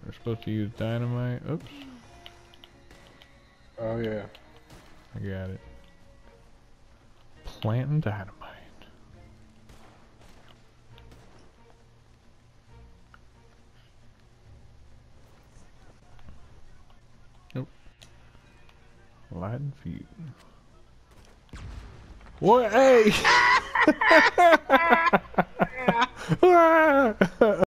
We're supposed to use dynamite. Oops. Oh yeah. I got it. Plant and dynamite. Nope. Light and feed. What? Hey!